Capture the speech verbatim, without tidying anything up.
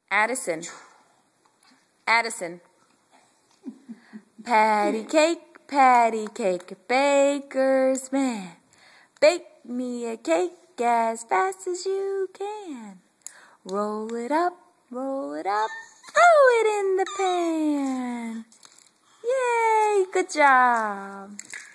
Addison. Addison. Patty cake, patty cake, baker's man. Bake me a cake as fast as you can. Roll it up, roll it up, throw it in the pan. Yay, good job.